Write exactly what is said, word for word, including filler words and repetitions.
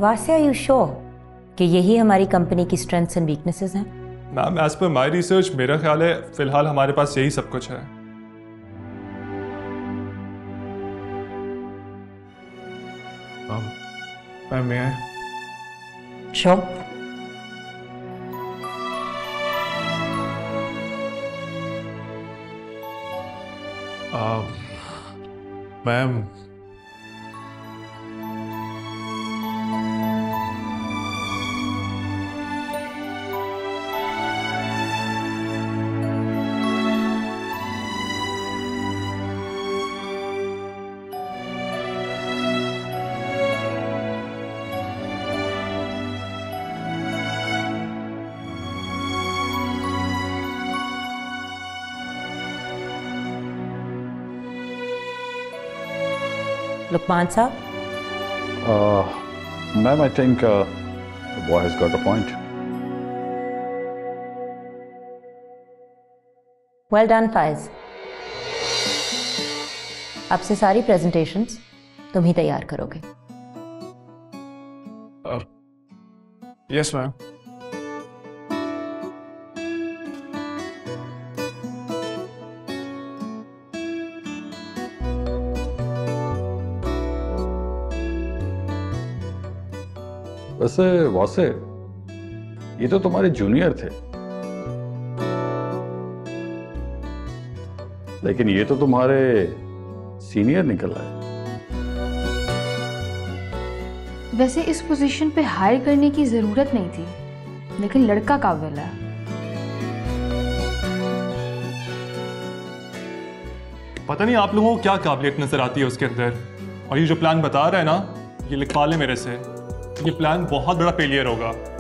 Wasay, are you sure कि यही हमारी कंपनी की स्ट्रेंथ्स एंड वीकनेसेस हैं? Ma'am, as per my research मेरा ख्याल है फिलहाल हमारे पास यही सब कुछ है। मैम, मैं आए? Sure. Ma'am, Luqman sahab. Ma'am, I think the boy has got a point. Well done Faiz. अब से सारी प्रेजेंटेशंस तुम ही तैयार करोगे। Yes ma'am. वैसे वासे, ये तो तुम्हारे जूनियर थे, लेकिन ये तो तुम्हारे सीनियर निकल आए। वैसे इस पोजीशन पे हायर करने की जरूरत नहीं थी, लेकिन लड़का काबिल है। पता नहीं आप लोगों को क्या काबिलियत नजर आती है उसके अंदर। और ये जो प्लान बता रहा है ना, ये लिखवा ले मेरे से, ये प्लान बहुत बड़ा फेलियर होगा।